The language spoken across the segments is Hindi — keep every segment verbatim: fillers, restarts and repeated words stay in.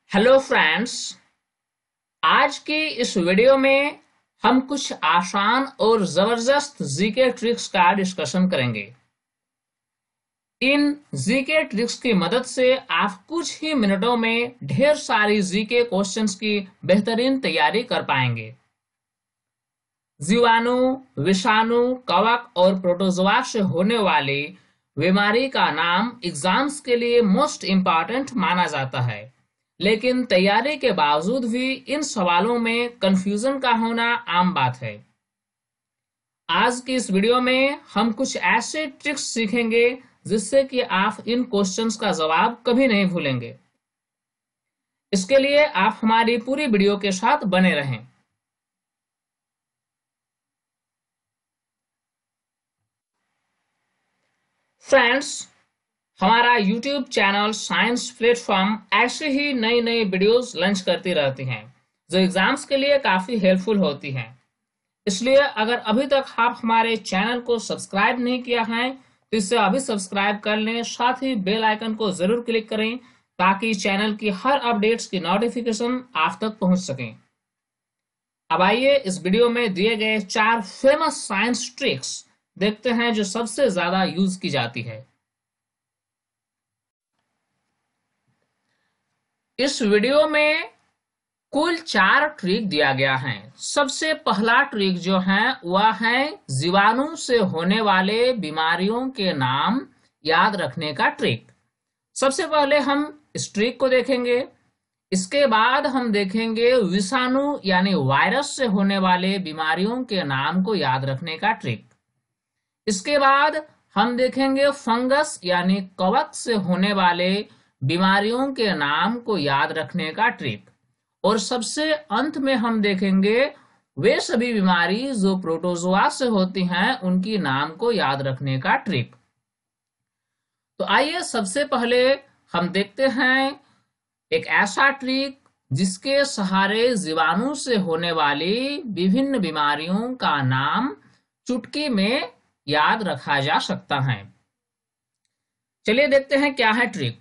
Hello friends. आज की इस वीडियो में हम कुछ आसान और जबरदस्त जीके ट्रिक्स का डिस्कशन करेंगे। इन जीके ट्रिक्स की मदद से आप कुछ ही मिनटों में ढेर सारी जीके क्वेश्चंस की बेहतरीन तैयारी कर पाएंगे। जीवाणु, विषाणु, कवक और प्रोटोजोआ से होने वाली बीमारी का नाम एग्जाम्स के लिए मोस्ट इम्पॉर्टेंट माना जाता है, लेकिन तैयारी के बावजूद भी इन सवालों में कंफ्यूजन का होना आम बात है। आज की इस वीडियो में हम कुछ ऐसे ट्रिक्स सीखेंगे जिससे कि आप इन क्वेश्चंस का जवाब कभी नहीं भूलेंगे। इसके लिए आप हमारी पूरी वीडियो के साथ बने रहें। फ्रेंड्स, हमारा यूट्यूब चैनल साइंस प्लेटफॉर्म ऐसे ही नई नई वीडियोस लॉन्च करती रहती हैं जो एग्जाम्स के लिए काफी हेल्पफुल होती हैं। इसलिए अगर अभी तक आप हमारे चैनल को सब्सक्राइब नहीं किया है तो इसे अभी सब्सक्राइब कर लें, साथ ही बेल आइकन को जरूर क्लिक करें ताकि चैनल की हर अपडेट्स की नोटिफिकेशन आप तक पहुंच सके। अब आइए इस वीडियो में दिए गए चार फेमस साइंस ट्रिक्स देखते हैं जो सबसे ज्यादा यूज की जाती है। इस वीडियो में कुल चार ट्रिक दिया गया है। सबसे पहला ट्रिक जो है वह है जीवाणु से होने वाले बीमारियों के नाम याद रखने का ट्रिक। सबसे पहले हम इस ट्रिक को देखेंगे। इसके बाद हम देखेंगे विषाणु यानी वायरस से होने वाले बीमारियों के नाम को याद रखने का ट्रिक। इसके बाद हम देखेंगे फंगस यानी कवक से होने वाले बीमारियों के नाम को याद रखने का ट्रिक। और सबसे अंत में हम देखेंगे वे सभी बीमारी जो प्रोटोजोआ से होती हैं उनकी नाम को याद रखने का ट्रिक। तो आइए सबसे पहले हम देखते हैं एक ऐसा ट्रिक जिसके सहारे जीवाणु से होने वाली विभिन्न बीमारियों का नाम चुटकी में याद रखा जा सकता है। चलिए देखते हैं क्या है ट्रिक।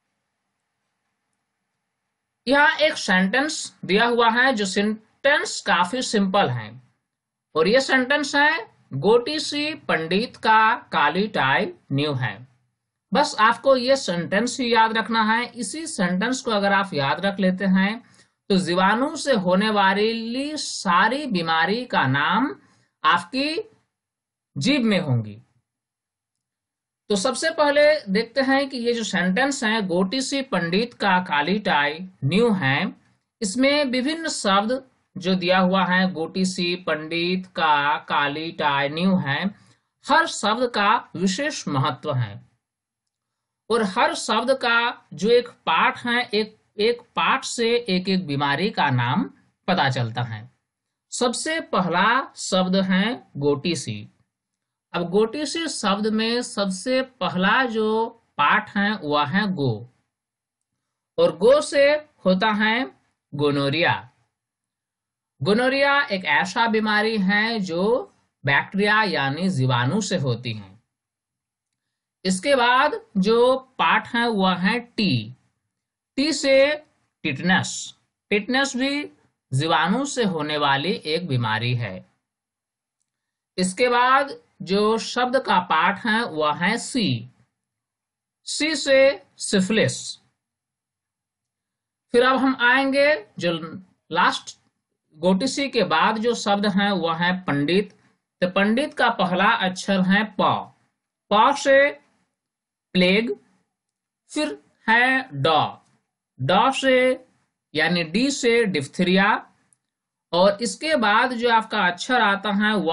यहाँ एक सेंटेंस दिया हुआ है जो सेंटेंस काफी सिंपल है और ये सेंटेंस है गोटी सी पंडित का काली टाई न्यू है। बस आपको ये सेंटेंस ही याद रखना है। इसी सेंटेंस को अगर आप याद रख लेते हैं तो जीवाणु से होने वाली सारी बीमारी का नाम आपकी जीभ में होंगी। तो सबसे पहले देखते हैं कि ये जो सेंटेंस है गोटी सी पंडित का काली टाई न्यू है, इसमें विभिन्न शब्द जो दिया हुआ है गोटी सी पंडित का काली टाई न्यू है, हर शब्द का विशेष महत्व है और हर शब्द का जो एक पार्ट है एक एक पार्ट से एक एक बीमारी का नाम पता चलता है। सबसे पहला शब्द है गोटी सी। अब गोटी सी शब्द में सबसे पहला जो पार्ट है वह है गो और गो से होता है गोनोरिया। गोनोरिया एक ऐसा बीमारी है जो बैक्टीरिया यानी जीवाणु से होती है। इसके बाद जो पार्ट है वह है टी। टी से टिटनस। टिटनस भी जीवाणु से होने वाली एक बीमारी है। इसके बाद जो शब्द का पार्ट है वह है सी। सी से सिफिलिस। फिर अब हम आएंगे जो लास्ट गोटी सी के बाद जो शब्द है वह है पंडित। तो पंडित का पहला अक्षर है प। प से प्लेग। फिर है ड। ड से यानी डी से डिप्थीरिया और इसके बाद जो आपका अक्षर आता है वह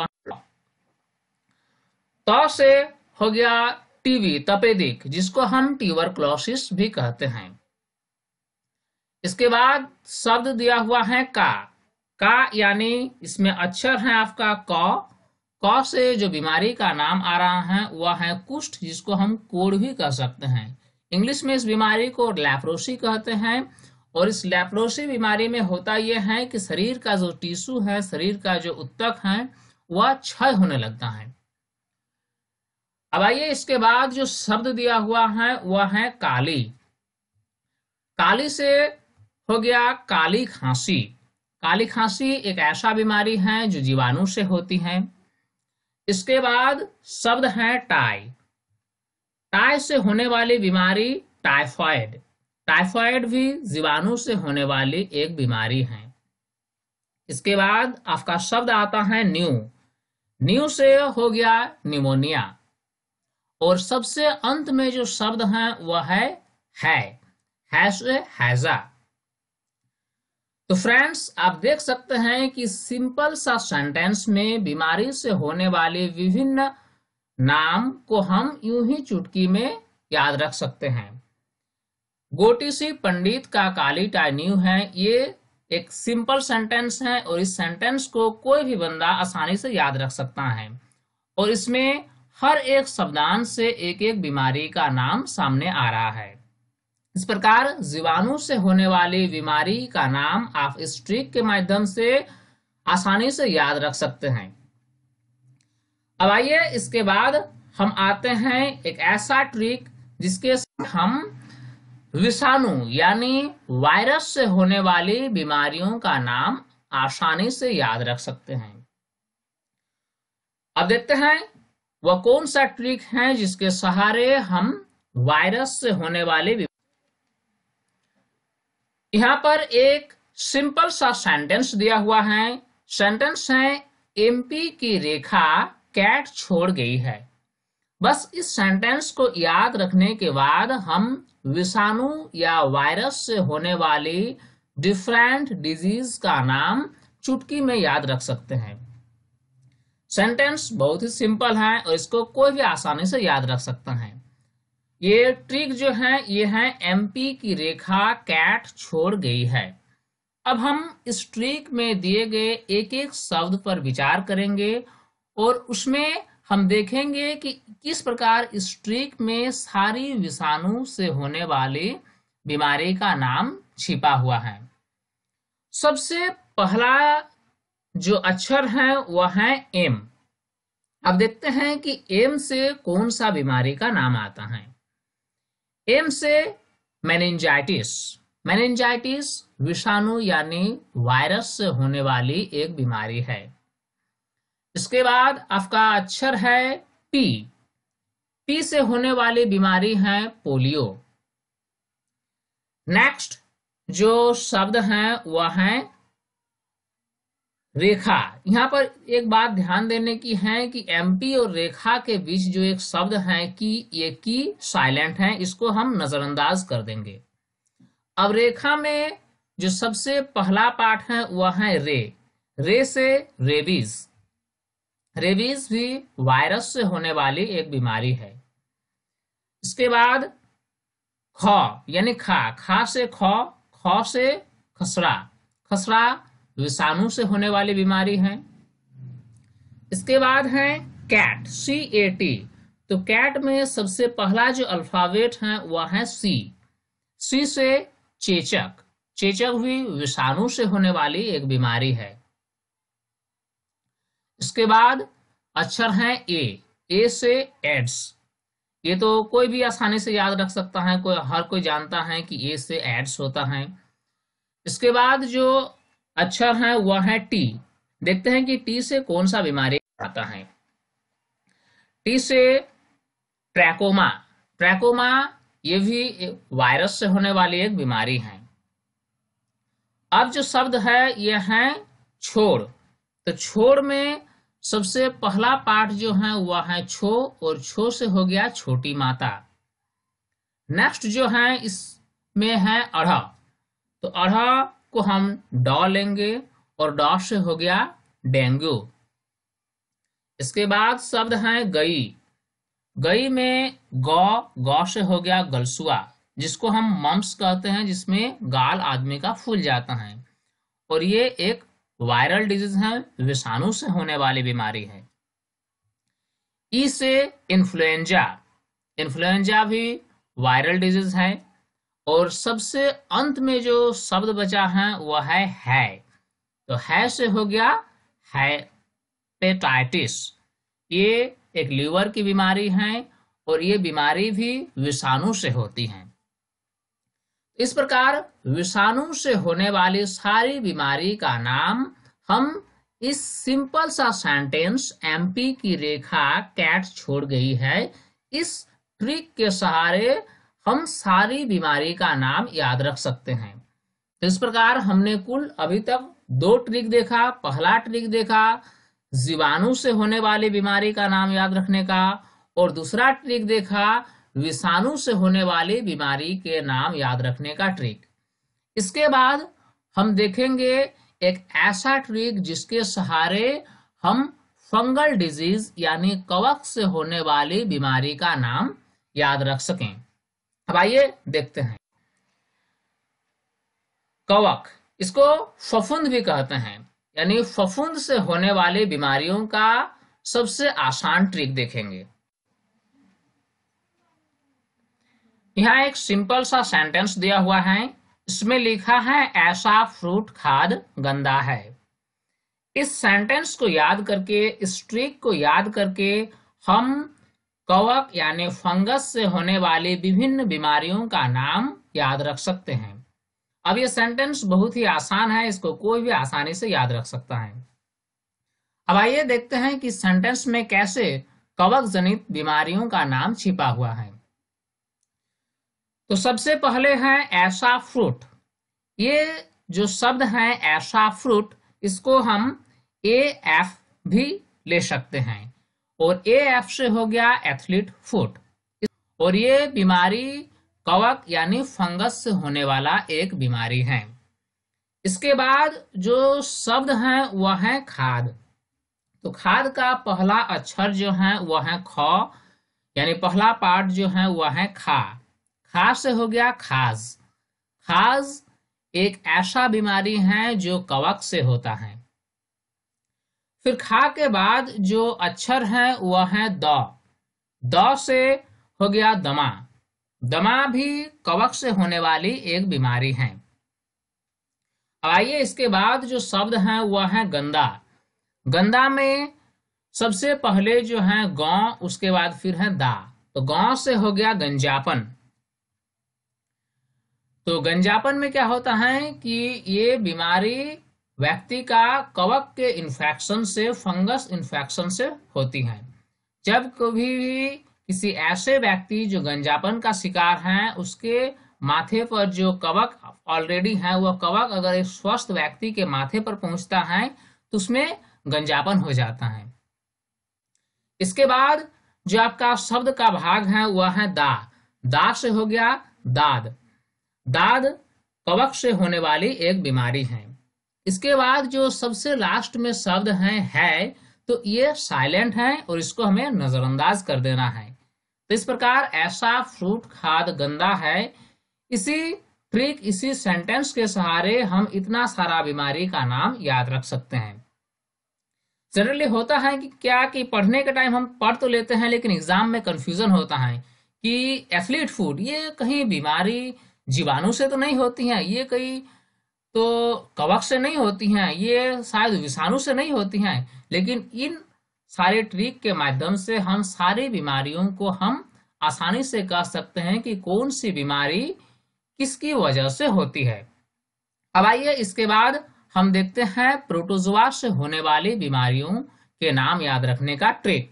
तो से हो गया टीबी तपेदिक, जिसको हम ट्यूबरक्लोसिस भी कहते हैं। इसके बाद शब्द दिया हुआ है का। का यानी इसमें अक्षर है आपका क। क से जो बीमारी का नाम आ रहा है वह है कुष्ठ, जिसको हम कोढ़ भी कह सकते हैं। इंग्लिश में इस बीमारी को लेप्रोसी कहते हैं और इस लेप्रोसी बीमारी में होता यह है कि शरीर का जो टिश्यू है, शरीर का जो ऊतक है वह क्षय होने लगता है। अब आइए इसके बाद जो शब्द दिया हुआ है वह है काली। काली से हो गया काली खांसी। काली खांसी एक ऐसा बीमारी है जो जीवाणु से होती है। इसके बाद शब्द है टाई। टाई से होने वाली बीमारी टाइफाइड। टाइफाइड भी जीवाणु से होने वाली एक बीमारी है। इसके बाद आपका शब्द आता है न्यू। न्यू से हो गया निमोनिया। और सबसे अंत में जो शब्द है वह है है है से हैजा। तो फ्रेंड्स, आप देख सकते हैं कि सिंपल सा सेंटेंस में बीमारी से होने वाले विभिन्न नाम को हम यूं ही चुटकी में याद रख सकते हैं। गोटी सी पंडित का काली टाई न्यू है, ये एक सिंपल सेंटेंस है और इस सेंटेंस को कोई भी बंदा आसानी से याद रख सकता है। और इसमें हर एक शब्दांश से एक एक बीमारी का नाम सामने आ रहा है। इस प्रकार जीवाणु से होने वाली बीमारी का नाम आप इस ट्रिक के माध्यम से आसानी से याद रख सकते हैं। अब आइए इसके बाद हम आते हैं एक ऐसा ट्रिक जिसके साथ हम विषाणु यानी वायरस से होने वाली बीमारियों का नाम आसानी से याद रख सकते हैं। अब देखते हैं वह कौन सा ट्रिक है जिसके सहारे हम वायरस से होने वाले। यहाँ पर एक सिंपल सा सेंटेंस दिया हुआ है। सेंटेंस है एमपी की रेखा कैट छोड़ गई है। बस इस सेंटेंस को याद रखने के बाद हम विषाणु या वायरस से होने वाली डिफरेंट डिजीज का नाम चुटकी में याद रख सकते हैं। सेंटेंस बहुत ही सिंपल है और इसको कोई भी आसानी से याद रख सकता है। ये ट्रिक जो है ये है एमपी की रेखा कैट छोड़ गई है। अब हम इस ट्रिक में दिए गए एक एक शब्द पर विचार करेंगे और उसमें हम देखेंगे कि किस प्रकार इस ट्रिक में सारी विषाणु से होने वाली बीमारी का नाम छिपा हुआ है। सबसे पहला जो अक्षर है वह है एम। अब देखते हैं कि एम से कौन सा बीमारी का नाम आता है। एम से मेनिंजाइटिस। मेनिंजाइटिस विषाणु यानी वायरस से होने वाली एक बीमारी है। इसके बाद आपका अक्षर है पी। पी से होने वाली बीमारी है पोलियो। नेक्स्ट जो शब्द है वह है रेखा। यहाँ पर एक बात ध्यान देने की है कि एमपी और रेखा के बीच जो एक शब्द है कि ये की साइलेंट है, इसको हम नजरअंदाज कर देंगे। अब रेखा में जो सबसे पहला पार्ट है वह है रे। रे से रेबीज। रेबीज भी वायरस से होने वाली एक बीमारी है। इसके बाद ख यानी खा। खा से ख। ख से खसरा। खसरा विषाणु से होने वाली बीमारी है। इसके बाद है कैट। C A T. तो कैट में सबसे पहला जो अल्फाबेट है वह है सी। सी से चेचक। चेचक भी विषाणु से होने वाली एक बीमारी है। इसके बाद अक्षर है ए। ए से एड्स। ये तो कोई भी आसानी से याद रख सकता है, कोई हर कोई जानता है कि ए से एड्स होता है। इसके बाद जो अक्षर है वह है टी। देखते हैं कि टी से कौन सा बीमारी आता है। टी से ट्रैकोमा। ट्रैकोमा ये भी वायरस से होने वाली एक बीमारी है। अब जो शब्द है यह है छोड़। तो छोड़ में सबसे पहला पार्ट जो है वह है छो और छो से हो गया छोटी माता। नेक्स्ट जो है इसमें है अढ़ा। तो अढ़ा को हम डॉ लेंगे और डॉ से हो गया डेंगू। इसके बाद शब्द है गई। गई में गौ। गौ से हो गया गलसुआ, जिसको हम मम्स कहते हैं, जिसमें गाल आदमी का फूल जाता है और ये एक वायरल डिजीज है, विषाणु से होने वाली बीमारी है। ई से इन्फ्लुएंजा। इन्फ्लुएंजा भी वायरल डिजीज है। और सबसे अंत में जो शब्द बचा है वह है है। तो है से हो गया हेपेटाइटिस। ये एक लीवर की बीमारी है और ये बीमारी भी विषाणु से होती है। इस प्रकार विषाणु से होने वाली सारी बीमारी का नाम हम इस सिंपल सा सेंटेंस एमपी की रेखा कैट छोड़ गई है, इस ट्रिक के सहारे हम सारी बीमारी का नाम याद रख सकते हैं। इस प्रकार हमने कुल अभी तक दो ट्रिक देखा। पहला ट्रिक देखा जीवाणु से होने वाली बीमारी का नाम याद रखने का, और दूसरा ट्रिक देखा विषाणु से होने वाली बीमारी के नाम याद रखने का ट्रिक। इसके बाद हम देखेंगे एक ऐसा ट्रिक जिसके सहारे हम फंगल डिजीज यानी कवक से होने वाली बीमारी का नाम याद रख सकें। अब आइए देखते हैं। कवक, इसको फफूंद भी कहते हैं, यानी फफूंद से होने वाली बीमारियों का सबसे आसान ट्रिक देखेंगे। यहाँ एक सिंपल सा सेंटेंस दिया हुआ है, इसमें लिखा है ऐसा फ्रूट खाद गंदा है। इस सेंटेंस को याद करके, इस ट्रिक को याद करके हम कवक यानी फंगस से होने वाली विभिन्न बीमारियों का नाम याद रख सकते हैं। अब ये सेंटेंस बहुत ही आसान है, इसको कोई भी आसानी से याद रख सकता है। अब आइए देखते हैं कि सेंटेंस में कैसे कवक जनित बीमारियों का नाम छिपा हुआ है। तो सबसे पहले है ऐसा फ्रूट। ये जो शब्द है ऐसा फ्रूट, इसको हम ए एफ भी ले सकते हैं, और ए एफ से हो गया एथलीट फुट। और ये बीमारी कवक यानी फंगस से होने वाला एक बीमारी है। इसके बाद जो शब्द है वह है खाद। तो खाद का पहला अक्षर जो है वह है ख, यानी पहला पार्ट जो है वह है खा। खा से हो गया खाज। खाज एक ऐसा बीमारी है जो कवक से होता है। फिर खा के बाद जो अक्षर है वह है द। द से हो गया दमा। दमा भी कवक से होने वाली एक बीमारी है। अब आइए इसके बाद जो शब्द है वह है गंदा। गंदा में सबसे पहले जो है गौ, उसके बाद फिर है दा। तो गौ से हो गया गंजापन। तो गंजापन में क्या होता है कि ये बीमारी व्यक्ति का कवक के इन्फेक्शन से, फंगस इन्फेक्शन से होती है। जब कभी भी किसी ऐसे व्यक्ति जो गंजापन का शिकार है, उसके माथे पर जो कवक ऑलरेडी है, वह कवक अगर एक स्वस्थ व्यक्ति के माथे पर पहुंचता है तो उसमें गंजापन हो जाता है। इसके बाद जो आपका शब्द का भाग है वह है दा। दा से हो गया दाद। दाद कवक से होने वाली एक बीमारी है। इसके बाद जो सबसे लास्ट में शब्द है है, तो ये साइलेंट है और इसको हमें नजरअंदाज कर देना है। तो इस प्रकार ऐसा फ्रूट खाद गंदा है, इसी ट्रिक, इसी सेंटेंस के सहारे हम इतना सारा बीमारी का नाम याद रख सकते हैं। जनरली होता है कि क्या कि पढ़ने के टाइम हम पढ़ तो लेते हैं, लेकिन एग्जाम में कंफ्यूजन होता है कि एथलीट फूड ये कहीं बीमारी जीवाणु से तो नहीं होती है, ये कहीं तो कवक से नहीं होती हैं, ये शायद विषाणु से नहीं होती हैं। लेकिन इन सारे ट्रिक के माध्यम से हम सारी बीमारियों को हम आसानी से कह सकते हैं कि कौन सी बीमारी किसकी वजह से होती है। अब आइए इसके बाद हम देखते हैं प्रोटोजोआ से होने वाली बीमारियों के नाम याद रखने का ट्रिक।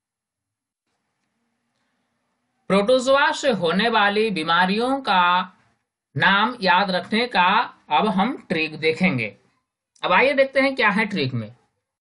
प्रोटोजोआ से होने वाली बीमारियों का नाम याद रखने का अब हम ट्रिक देखेंगे। अब आइए देखते हैं क्या है ट्रिक में।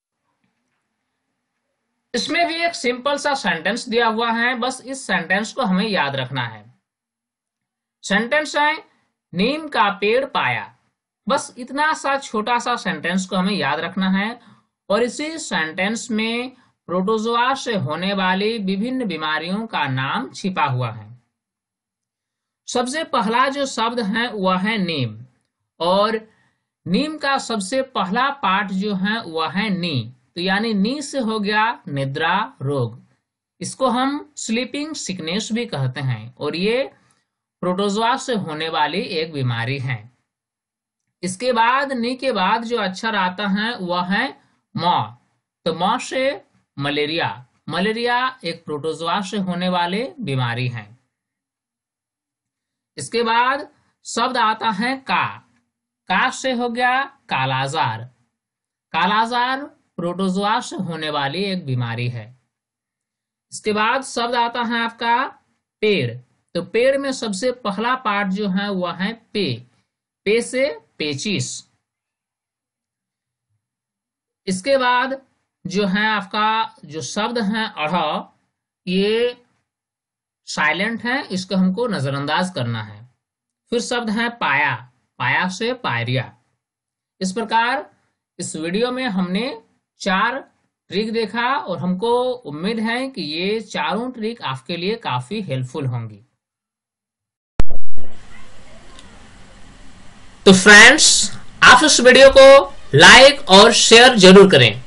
इसमें भी एक सिंपल सा सेंटेंस दिया हुआ है, बस इस सेंटेंस को हमें याद रखना है। सेंटेंस है नीम का पेड़ पाया। बस इतना सा छोटा सा सेंटेंस को हमें याद रखना है, और इसी सेंटेंस में प्रोटोजोआ से होने वाली विभिन्न बीमारियों का नाम छिपा हुआ है। सबसे पहला जो शब्द है वह है नीम, और नीम का सबसे पहला पार्ट जो है वह है नी। तो यानी नी से हो गया निद्रा रोग। इसको हम स्लीपिंग सिकनेस भी कहते हैं, और ये प्रोटोजोआ से होने वाली एक बीमारी है। इसके बाद नी के बाद जो अक्षर आता है वह है मौ। तो मौ से मलेरिया। मलेरिया एक प्रोटोजोआ से होने वाली बीमारी है। इसके बाद शब्द आता है का। का से हो गया कालाजार। कालाजार प्रोटोजोआ से होने वाली एक बीमारी है। इसके बाद शब्द आता है आपका पेड़। तो पेड़ में सबसे पहला पार्ट जो है वह है पे। पे से पेचिस। इसके बाद जो है आपका जो शब्द है अढ़, ये साइलेंट है, इसको हमको नजरअंदाज करना है। फिर शब्द है पाया। पाया से पायरिया। इस प्रकार इस वीडियो में हमने चार ट्रिक देखा और हमको उम्मीद है कि ये चारों ट्रिक आपके लिए काफी हेल्पफुल होंगी। तो फ्रेंड्स, आप इस वीडियो को लाइक और शेयर जरूर करें।